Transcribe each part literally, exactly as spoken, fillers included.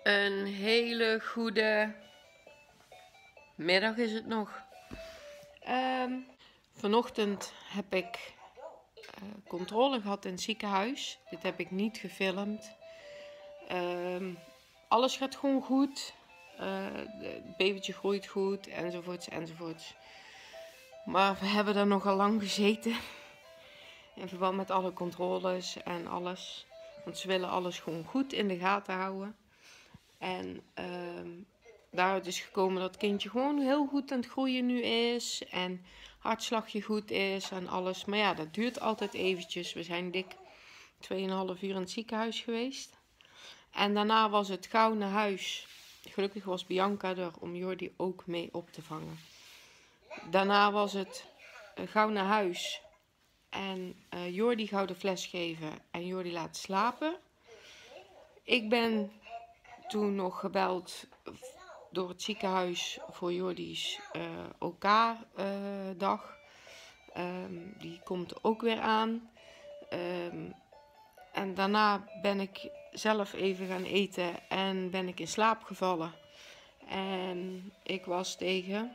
Een hele goede middag is het nog. Um, vanochtend heb ik uh, controle gehad in het ziekenhuis. Dit heb ik niet gefilmd. Um, alles gaat gewoon goed. Uh, het babytje groeit goed, enzovoorts, enzovoorts. Maar we hebben er nogal lang gezeten. In verband met alle controles en alles. Want ze willen alles gewoon goed in de gaten houden. En um, daaruit is gekomen dat het kindje gewoon heel goed aan het groeien nu is. En hartslagje goed is en alles. Maar ja, dat duurt altijd eventjes. We zijn dik tweeënhalf uur in het ziekenhuis geweest. En daarna was het gauw naar huis. Gelukkig was Bianca er om Jordi ook mee op te vangen. Daarna was het gauw naar huis. En uh, Jordi gauw de fles geven en Jordi laten slapen. Ik ben toen nog gebeld door het ziekenhuis voor Jordi's uh, O K-dag. Uh, um, die komt ook weer aan. Um, en daarna ben ik zelf even gaan eten en ben ik in slaap gevallen. En ik was tegen...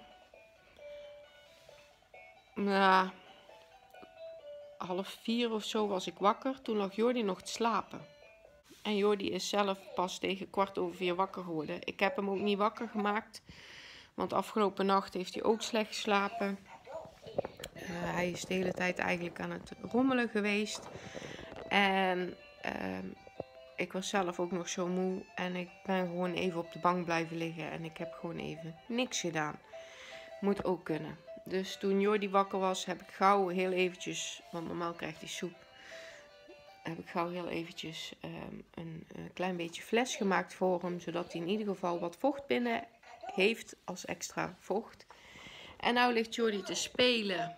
Nou, half vier of zo was ik wakker. Toen lag Jordi nog te slapen. En Jordi is zelf pas tegen kwart over vier wakker geworden. Ik heb hem ook niet wakker gemaakt. Want afgelopen nacht heeft hij ook slecht geslapen. Uh, hij is de hele tijd eigenlijk aan het rommelen geweest. En uh, ik was zelf ook nog zo moe. En ik ben gewoon even op de bank blijven liggen. En ik heb gewoon even niks gedaan. Moet ook kunnen. Dus toen Jordi wakker was, heb ik gauw heel eventjes, want normaal krijgt hij soep, heb ik gauw heel eventjes um, een, een klein beetje fles gemaakt voor hem, zodat hij in ieder geval wat vocht binnen heeft als extra vocht. En nou ligt Jordi te spelen.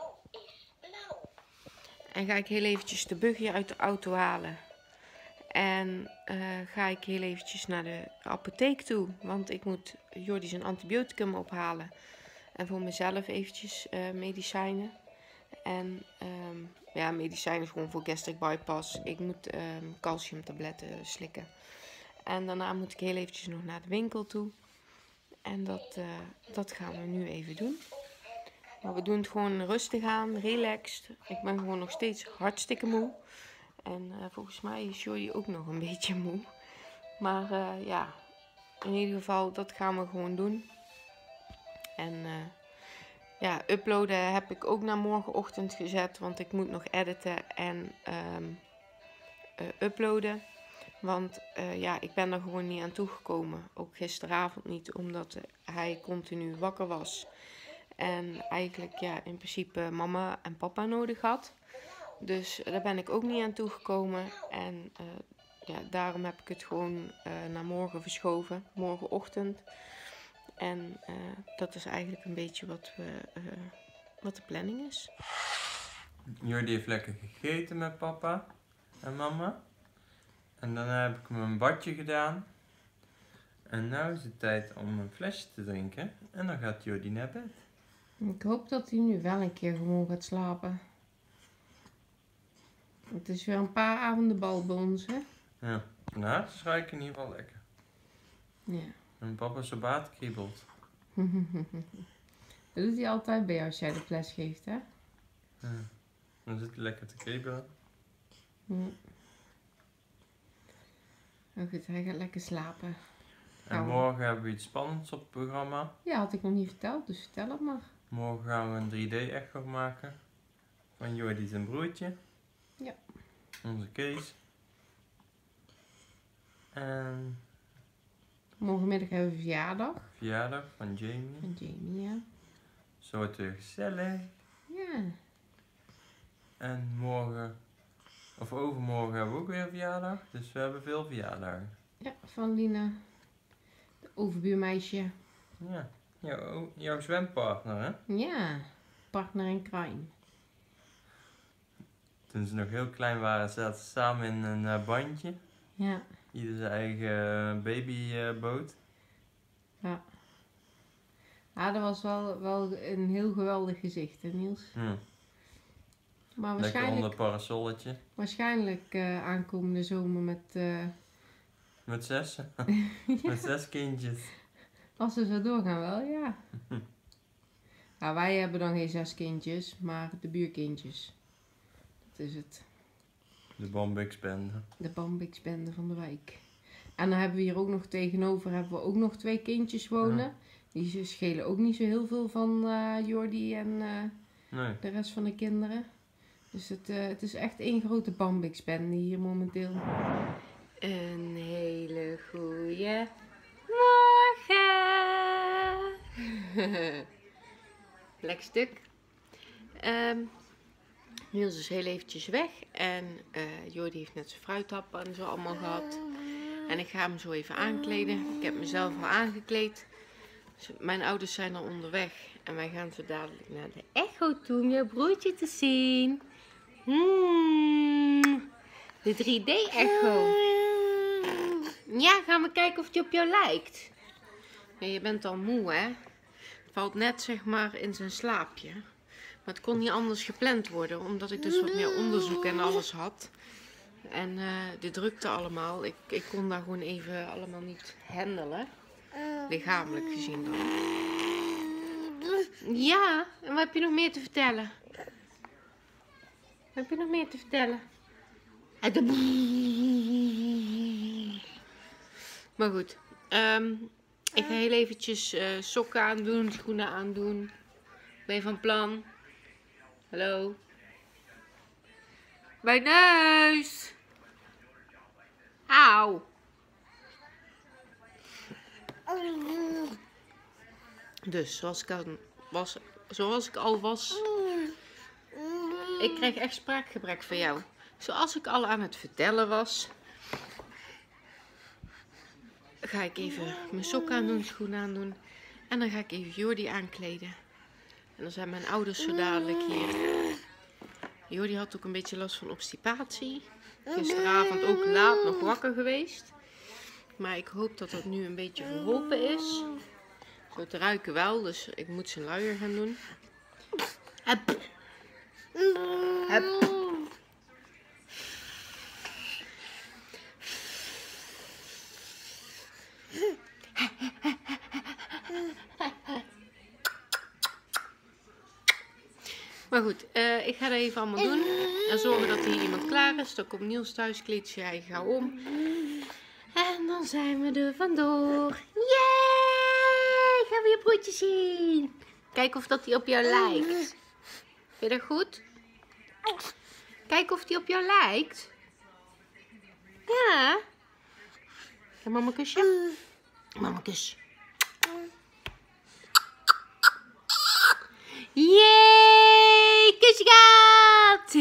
En ga ik heel eventjes de buggy uit de auto halen. En uh, ga ik heel eventjes naar de apotheek toe, want ik moet Jordi zijn antibioticum ophalen. En voor mezelf eventjes uh, medicijnen. En um, ja, medicijnen gewoon voor gastric bypass. Ik moet um, calciumtabletten slikken. En daarna moet ik heel eventjes nog naar de winkel toe. En dat, uh, dat gaan we nu even doen. Maar we doen het gewoon rustig aan, relaxed. Ik ben gewoon nog steeds hartstikke moe. En uh, volgens mij is Jordi ook nog een beetje moe. Maar uh, ja, in ieder geval, dat gaan we gewoon doen. En uh, ja, uploaden heb ik ook naar morgenochtend gezet. Want ik moet nog editen en um, uh, uploaden. Want uh, ja, ik ben er gewoon niet aan toegekomen. Ook gisteravond niet, omdat uh, hij continu wakker was. En eigenlijk ja, in principe mama en papa nodig had. Dus uh, daar ben ik ook niet aan toegekomen. En uh, ja, daarom heb ik het gewoon uh, naar morgen verschoven. Morgenochtend. En uh, dat is eigenlijk een beetje wat, we, uh, wat de planning is. Jordi heeft lekker gegeten met papa en mama. En daarna heb ik hem een badje gedaan. En nu is het tijd om een flesje te drinken. En dan gaat Jordi naar bed. Ik hoop dat hij nu wel een keer gewoon gaat slapen. Het is weer een paar avonden bal bij ons, hè? Ja, nou, het ruikt in ieder geval lekker. Ja. En papa zijn baard kriebelt. Dat doet hij altijd bij jou als jij de fles geeft, hè? Ja, dan zit hij lekker te kriebelen. Ja. Oh goed, hij gaat lekker slapen. En Gaan we... morgen hebben we iets spannends op het programma. Ja, had ik nog niet verteld, dus vertel het maar. Morgen gaan we een drie D-echo maken. Van Jordi zijn broertje. Ja. Onze Kees. En... Morgenmiddag hebben we verjaardag. Verjaardag van Jamie. Van Jamie, ja. Zo wordt het weer gezellig. Ja. En morgen, of overmorgen hebben we ook weer verjaardag. Dus we hebben veel verjaardagen. Ja, van Lina. De overbuurmeisje. Ja, jouw, jouw zwempartner, hè? Ja, partner in crime. Toen ze nog heel klein waren, zaten ze samen in een uh, bandje. Ja. Ieder zijn eigen babyboot. Uh, ja. Ja, dat was wel, wel een heel geweldig gezicht, hè Niels? Hm. Maar Lekker onder waarschijnlijk, het parasolletje. waarschijnlijk uh, aankomende zomer met, uh, Met zes? Met zes kindjes. Als ze zo doorgaan wel, ja. Nou, wij hebben dan geen zes kindjes, maar de buurkindjes. Dat is het. De Bambix-bende. De Bambix-bende van de wijk. En dan hebben we hier ook nog tegenover hebben we ook nog twee kindjes wonen. Ja. Die schelen ook niet zo heel veel van uh, Jordi en uh, nee. de rest van de kinderen. Dus het, uh, het is echt één grote Bambix-bende hier momenteel. Een hele goeie morgen! Lekker stuk. Um, Niels is heel eventjes weg en uh, Jordi heeft net zijn fruitappen en zo allemaal gehad. En ik ga hem zo even aankleden. Ik heb mezelf al aangekleed. Dus mijn ouders zijn al onderweg en wij gaan zo dadelijk naar de echo toe om jouw broertje te zien. Hmm, de drie D echo. Ja, gaan we kijken of die op jou lijkt. Ja, je bent al moe, hè? Valt net zeg maar in zijn slaapje. Maar het kon niet anders gepland worden, omdat ik dus wat meer onderzoek en alles had. En uh, dit drukte allemaal. Ik, ik kon daar gewoon even allemaal niet handelen. Lichamelijk gezien dan. Ja, en wat heb je nog meer te vertellen? Wat heb je nog meer te vertellen? Maar goed. Um, ik ga heel eventjes uh, sokken aandoen, schoenen aandoen. Ben je van plan? Hallo? Mijn neus! Auw! Dus, zoals ik al was, zoals ik al was, ik kreeg echt spraakgebrek van jou. Zoals ik al aan het vertellen was, ga ik even mijn sok aandoen, schoenen aandoen. En dan ga ik even Jordi aankleden. En dan zijn mijn ouders zo dadelijk hier. Jordi had ook een beetje last van obstipatie. Gisteravond ook laat nog wakker geweest. Maar ik hoop dat dat nu een beetje verholpen is. Zo te ruiken wel, dus ik moet zijn luier gaan doen. Hup. Hup. Maar goed, uh, ik ga dat even allemaal doen. En zorgen dat hier iemand klaar is. Dan komt Niels thuis, kleedt zich eigen gauw om. En dan zijn we er vandoor. Yay! Gaan we je broertje zien. Kijk of dat hij op jou lijkt. Vind je dat goed? Kijk of hij op jou lijkt. Ja. Ga mama kusje. Mama kus. Yay! Kusje gehad!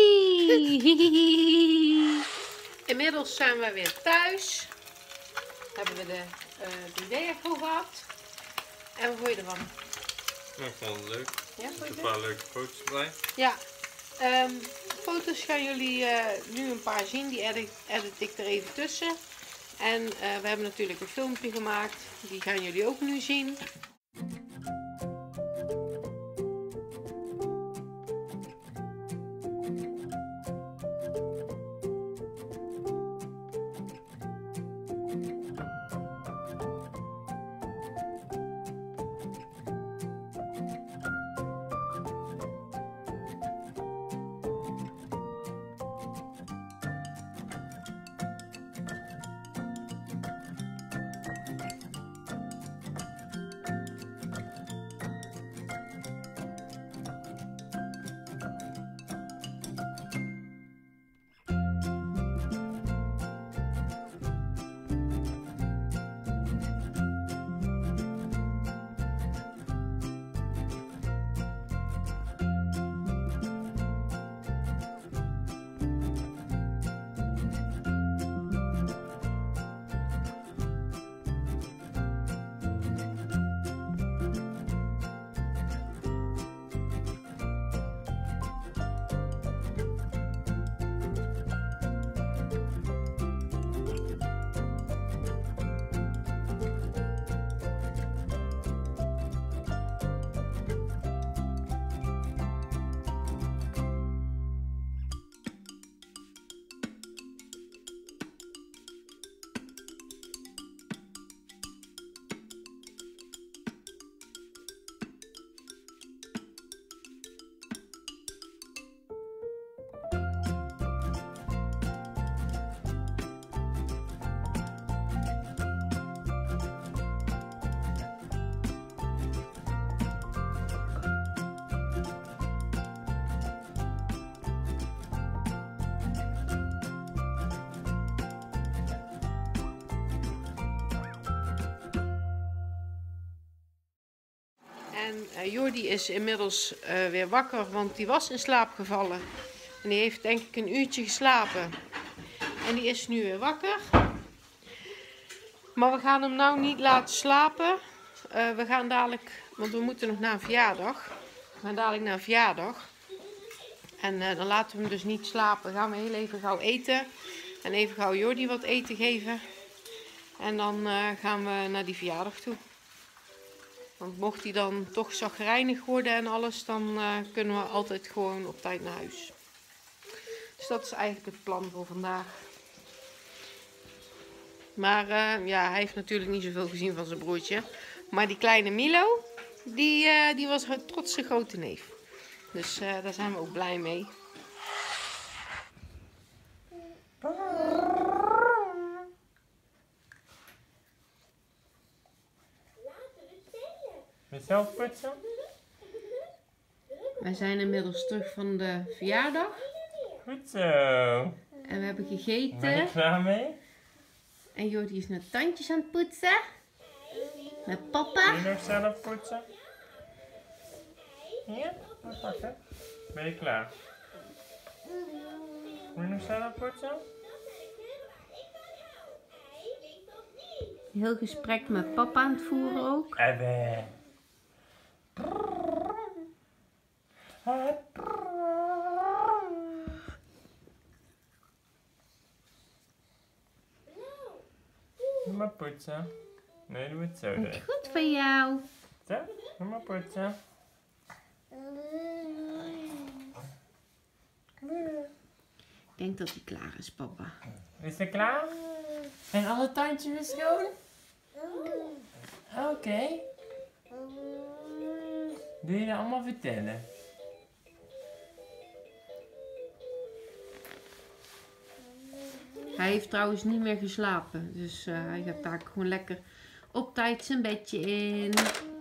Inmiddels zijn we weer thuis. Hebben we de uh, ideeën voor gehad. En wat vond je ervan? Nou, ik vond het leuk. Ja, er zitten een paar leuke foto's bij. Ja. Um, foto's gaan jullie uh, nu een paar zien. Die edit, edit ik er even tussen. En uh, we hebben natuurlijk een filmpje gemaakt. Die gaan jullie ook nu zien. En uh, Jordi is inmiddels uh, weer wakker, want die was in slaap gevallen. En die heeft denk ik een uurtje geslapen. En die is nu weer wakker. Maar we gaan hem nou niet laten slapen. Uh, we gaan dadelijk, want we moeten nog naar een verjaardag. We gaan dadelijk naar een verjaardag. En uh, dan laten we hem dus niet slapen. Dan gaan we heel even gauw eten. En even gauw Jordi wat eten geven. En dan uh, gaan we naar die verjaardag toe. Want mocht hij dan toch chagrijnig worden en alles, dan uh, kunnen we altijd gewoon op tijd naar huis. Dus dat is eigenlijk het plan voor vandaag. Maar uh, ja, hij heeft natuurlijk niet zoveel gezien van zijn broertje. Maar die kleine Milo, die, uh, die was een trotse grote neef. Dus uh, daar zijn we ook blij mee. Zelf poetsen? Wij zijn inmiddels terug van de verjaardag. Goed zo. En we hebben gegeten. Ben je klaar mee? En Jordi is naar tandjes aan het poetsen. Met papa. Wil je nog zelf poetsen? Ja? Dat pakken. Ben je klaar? Wil je nog zelf poetsen? Heel gesprek met papa aan het voeren ook. Ebbe. Doe maar poetsen. Nee, doe het zo. Dus. Goed van jou. Zo, doe maar poetsen. Ik denk dat hij klaar is, papa. Is hij klaar? En alle tandjes weer schoon? Oké. Okay. Doe je dat allemaal vertellen? Hij heeft trouwens niet meer geslapen. Dus uh, hij gaat daar gewoon lekker op tijd zijn bedje in.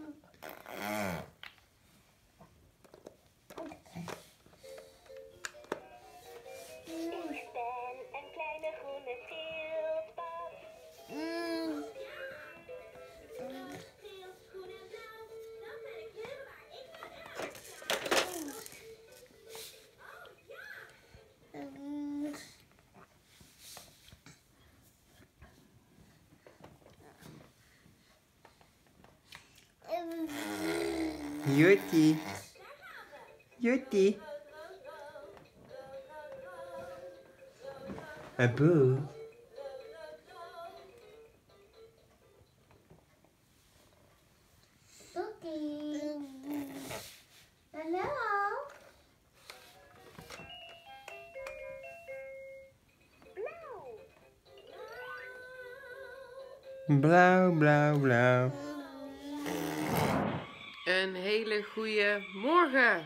Jordi. Jordi. Abu. Hallo. Blauw, blauw, blauw. Een hele goede morgen.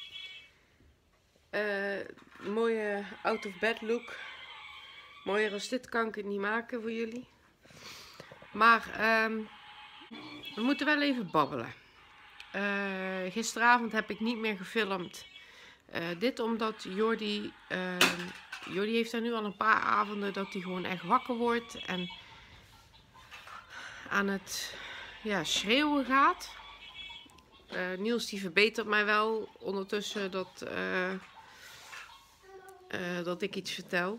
Uh, mooie out of bed look. Mooier als dit kan ik het niet maken voor jullie. Maar um, we moeten wel even babbelen. Uh, gisteravond heb ik niet meer gefilmd. Uh, dit omdat Jordi, uh, Jordi heeft er nu al een paar avonden dat hij gewoon echt wakker wordt. En aan het ja, schreeuwen gaat. Uh, Niels die verbetert mij wel ondertussen dat, uh, uh, dat ik iets vertel.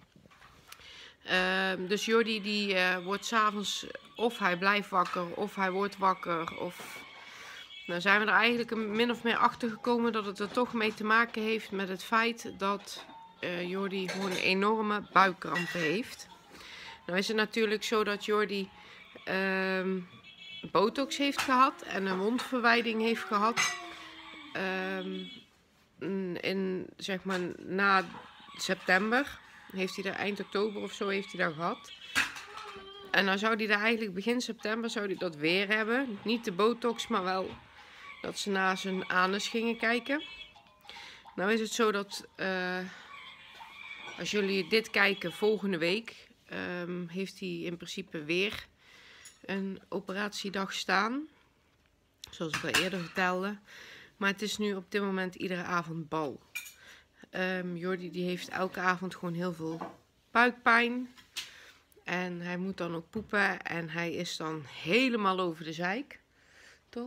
Uh, dus Jordi die uh, wordt 's avonds of hij blijft wakker of hij wordt wakker. Of... Nou zijn we er eigenlijk min of meer achter gekomen dat het er toch mee te maken heeft met het feit dat uh, Jordi gewoon enorme buikkrampen heeft. Nou is het natuurlijk zo dat Jordi uh, botox heeft gehad en een mondverwijding heeft gehad. Uh, in, zeg maar, na september heeft hij er eind oktober of zo heeft hij dat gehad. En dan zou hij daar eigenlijk begin september zou hij dat weer hebben. Niet de botox, maar wel dat ze naar zijn anus gingen kijken. Nou is het zo dat uh, als jullie dit kijken volgende week, um, heeft hij in principe weer een operatiedag staan. Zoals ik al eerder vertelde. Maar het is nu op dit moment iedere avond bal. Um, Jordi die heeft elke avond gewoon heel veel buikpijn. En hij moet dan ook poepen. En hij is dan helemaal over de zeik. Toch?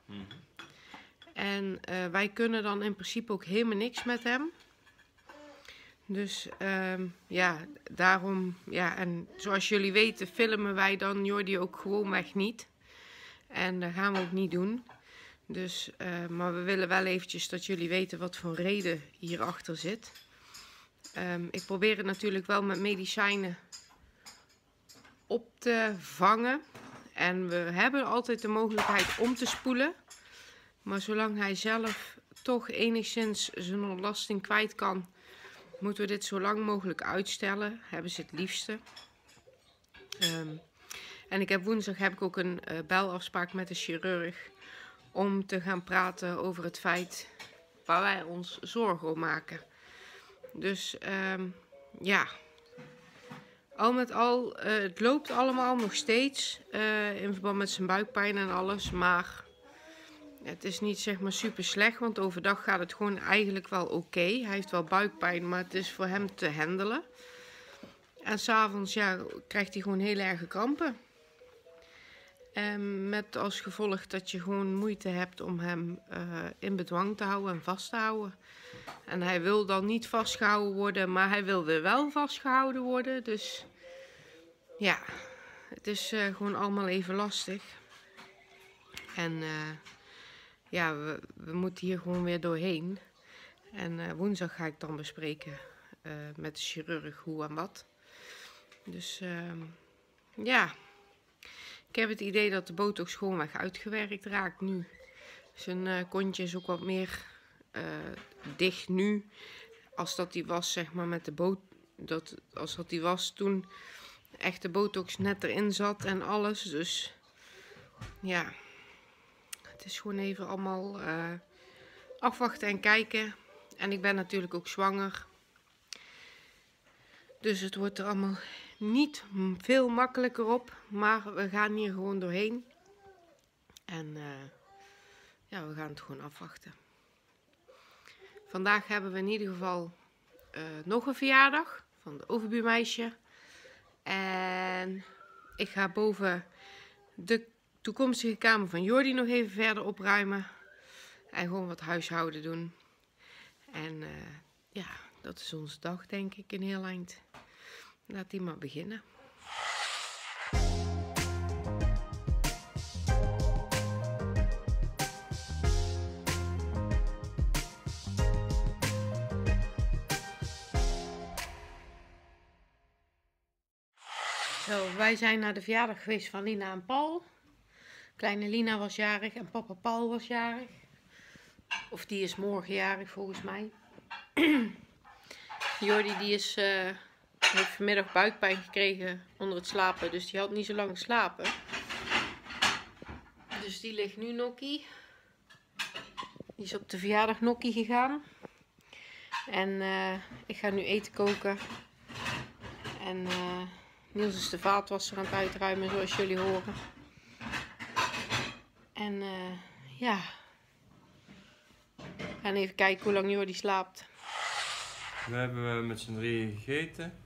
Mm-hmm. En uh, wij kunnen dan in principe ook helemaal niks met hem. Dus um, ja, daarom, ja, en zoals jullie weten filmen wij dan Jordi ook gewoonweg niet. En dat gaan we ook niet doen. Dus, uh, maar we willen wel eventjes dat jullie weten wat voor reden hierachter zit. Um, ik probeer het natuurlijk wel met medicijnen op te vangen. En we hebben altijd de mogelijkheid om te spoelen. Maar zolang hij zelf toch enigszins zijn ontlasting kwijt kan, moeten we dit zo lang mogelijk uitstellen. Hebben ze het liefste. Um, en ik heb woensdag heb ik ook een uh, belafspraak met de chirurg. Om te gaan praten over het feit waar wij ons zorgen om maken. Dus um, ja, al met al, uh, het loopt allemaal nog steeds uh, in verband met zijn buikpijn en alles. Maar het is niet zeg maar super slecht, want overdag gaat het gewoon eigenlijk wel oké. Okay. Hij heeft wel buikpijn, maar het is voor hem te handelen. En s'avonds ja, krijgt hij gewoon heel erge krampen. En met als gevolg dat je gewoon moeite hebt om hem uh, in bedwang te houden en vast te houden. En hij wil dan niet vastgehouden worden, maar hij wil weer wel vastgehouden worden. Dus ja, het is uh, gewoon allemaal even lastig. En uh, ja, we, we moeten hier gewoon weer doorheen. En uh, woensdag ga ik dan bespreken uh, met de chirurg hoe en wat. Dus uh, ja... Ik heb het idee dat de botox gewoon weg uitgewerkt raakt nu. Zijn uh, kontje is ook wat meer uh, dicht nu. Als dat die was, zeg maar, met de boot. Dat, als dat die was toen echt de botox net erin zat en alles. Dus ja, het is gewoon even allemaal uh, afwachten en kijken. En ik ben natuurlijk ook zwanger. Dus het wordt er allemaal niet veel makkelijker op, maar we gaan hier gewoon doorheen. En uh, ja, we gaan het gewoon afwachten. Vandaag hebben we in ieder geval uh, nog een verjaardag van de overbuurmeisje. En ik ga boven de toekomstige kamer van Jordi nog even verder opruimen. En gewoon wat huishouden doen. En uh, ja, dat is onze dag denk ik een heel eind. Laat die maar beginnen. Zo, wij zijn naar de verjaardag geweest van Lina en Paul. Kleine Lina was jarig en papa Paul was jarig. Of die is morgen jarig volgens mij. Jordi die is... Uh, heeft vanmiddag buikpijn gekregen onder het slapen, dus die had niet zo lang geslapen. Dus die ligt nu nokkie. Die is op de verjaardag nokkie gegaan. En uh, ik ga nu eten koken. En uh, Niels is de vaatwasser aan het uitruimen, zoals jullie horen. En uh, ja, we gaan even kijken hoe lang Jordi slaapt. We hebben met z'n drieën gegeten.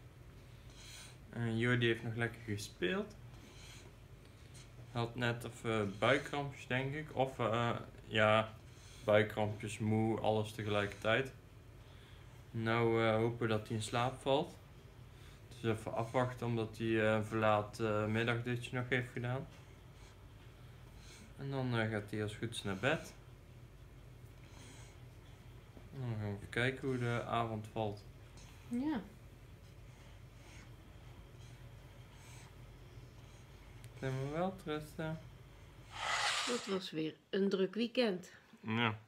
En Jordi heeft nog lekker gespeeld. Hij had net even buikkrampjes denk ik. Of uh, ja, buikkrampjes, moe, alles tegelijkertijd. Nou uh, hopen we dat hij in slaap valt. Dus even afwachten omdat hij uh, een verlaat uh, middagdutje nog heeft gedaan. En dan uh, gaat hij als goed is naar bed. En dan gaan we even kijken hoe de avond valt. Ja. Zijn we wel rusten? Het was weer een druk weekend. Ja.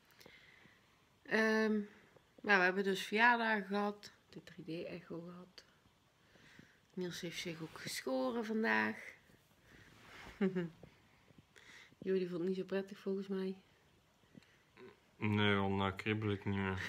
Um, nou, we hebben dus verjaardag gehad. De drie D echo gehad. Niels heeft zich ook geschoren vandaag. Jordi vond het niet zo prettig volgens mij. Nee, want nou kriebel ik niet meer.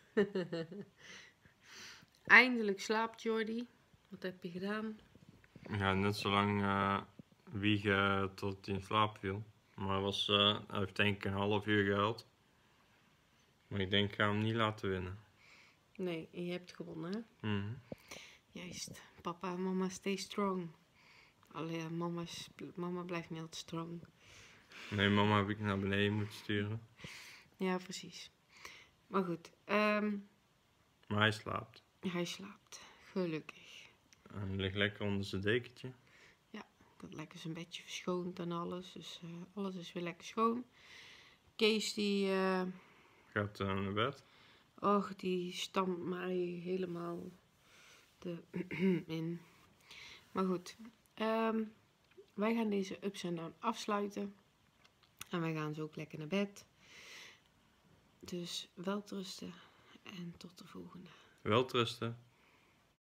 Eindelijk slaapt Jordi. Wat heb je gedaan? Ja, net zo lang uh, wiegen tot hij in slaap viel. Maar hij, was, uh, hij heeft denk ik een half uur gehuild. Maar ik denk ik ga hem niet laten winnen. Nee, je hebt gewonnen hè? Mm-hmm. Juist. Papa en mama stay strong. Allee, mama, mama blijft niet altijd strong. Nee, mama heb ik naar beneden moeten sturen. Ja, precies. Maar goed, ehm, Maar hij slaapt. hij slaapt. Gelukkig. En hij ligt lekker onder zijn dekentje. Ik had lekker zijn bedje verschoond en alles. Dus eh, alles is weer lekker schoon. Kees die, eh, Gaat uh, naar bed. och, die stampt mij helemaal de in. Maar goed, ehm, wij gaan deze ups en down afsluiten. En wij gaan zo ook lekker naar bed. Dus welterusten en tot de volgende. Welterusten.